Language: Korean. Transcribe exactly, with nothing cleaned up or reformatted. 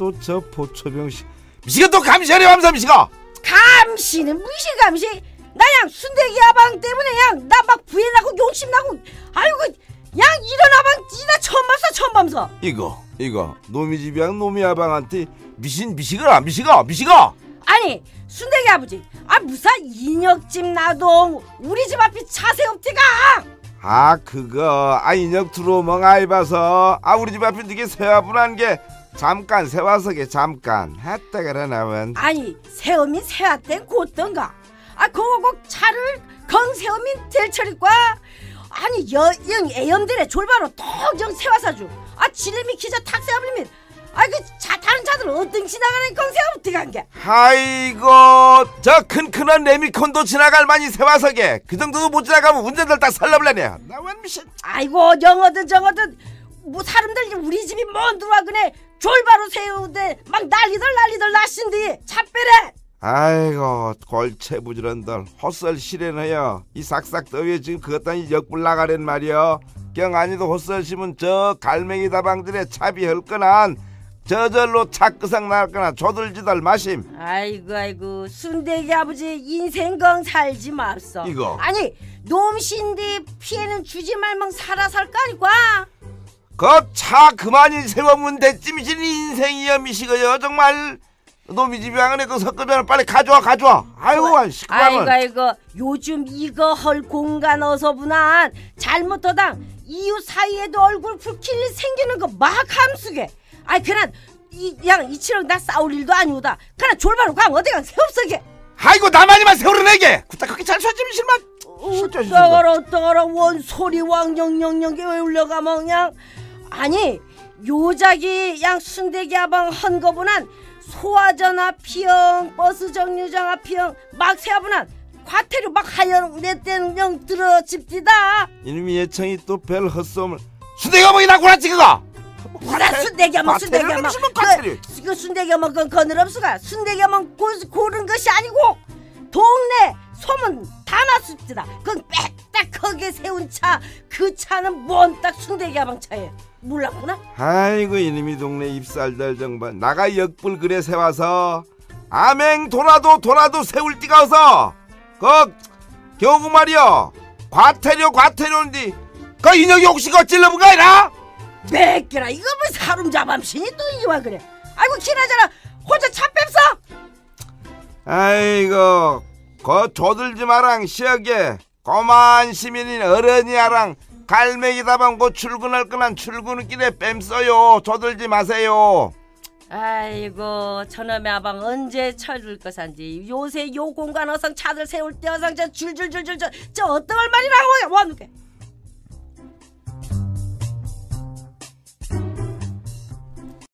또 저 포초병씨 미시가 또 감시하려 하면서 미시가 감시는 무시 감시. 나 양 순대기 아방 때문에 양 나 막 부해나고 욕심나고 아이고 양 이런 아방 지나 처음 봤어 처음 봤어. 이거 이거 놈이 집이랑 놈이 아방한테 미신 미시가 미시가 미시가 아니 순대기 아버지 아 무사 인혁집 나동 우리 집 앞이 차세업지가. 아 그거 아 인혁 들어오면 아이봐서 아 우리 집 앞에 되게 세화분한 게 잠깐 세화석에 잠깐 했다 그래 나면 아니 세엄이 세화땐 곧던가 아 그거 꼭 차를 건세엄이 될 처리과 아니 여영 애염들의 졸바로 톡정 세화사주 아 지름이 기자 탁세아버님 아 그 차 다른 차들 어떤 지나가는 건세엄 어떻게 한 게. 아이고 저 큰큰한 레미콘도 지나갈 만이 세화석에 그 정도도 못 지나가면 운전들 다 살라블라네 나원 미신. 아이고 영어든 정어든 뭐 사람들 우리 집이 뭔 들어와 그네 졸바로 세우대 막 난리들 난리들 나신디 차 빼래. 아이고 골체 부지런들 헛설 실해너요 이 삭삭 더위에 지금 그것 따니 역불 나가란 말이여. 경 아니도 헛설 심은 저 갈매기 다방들의 차비 헐거난 저절로 차끄상 날거나 조들지들 마심. 아이고 아이고 순대기 아버지 인생건 살지 맙소. 이거 아니 놈신디 피해는 주지 말멍 살아 살까 아니까. 그 차 그만이 세워면 됐지 미신 인생이여 미시거여 정말. 놈이 집이 안에 그 섞으면 빨리 가져와 가져와. 아이고 시끄러워. 아이고 아이고 요즘 이거 헐 공간 어서 분한 잘못하당 이웃 사이에도 얼굴 붉힐 일 생기는 거 막 함수게. 아이 그난 이양 이치랑 나 싸울 일도 아니오다. 그냥 졸바로 강 어디가 세웁서게. 아이고 나만이만 세우려내게 굿딱 그렇게 잘 쏘지 미실만. 어떡하라 어떡하라 원 소리 왕영영영게 왜 울려가면 그냥. 아니 요자기 양 순대기 아방 헌거분한 소화전 앞이영 버스 정류장 앞이영 막 세아분한 과태료 막 하영 내땐 영 들어 집디다. 이놈이 예청이 또 별 헛소음을 순대기 어머니 나 구라치 그거 무슨 순대기 어머 순대기 어머 그, 그 순대기 어머 그건 거느럽수가 순대기 어머 고른 것이 아니고 동네 소문 다 났습니다. 그건 빽딱하게 세운 차 그 차는 뭔 딱 순대기 아방 차예요. 몰랐구나. 아이고 이놈이 동네 입살들 정말 나가 역불 그래 세워서 아맹 돌아도 돌아도 세울 띠가 어서 그 겨우 말이여 과태료 과태료인데 그 인혁이 혹시 그 찔러본 거 아니라? 맥기라 이거 뭐 사람 잡암신이 또 이와 그래. 아이고 기나저나 혼자 차 뺍서. 아이고 그 조들지 마랑 시역에 고만 시민인 어른이야랑 갈매기 다방 고 출근할 거난 출근길에 뺨써요. 조들지 마세요. 아이고 저놈의 아방 언제 쳐줄 것인지 요새 요 공간 어성 차들 세울 때 어성 저 줄줄줄줄 저, 저 어떤 말이라고 와 누게.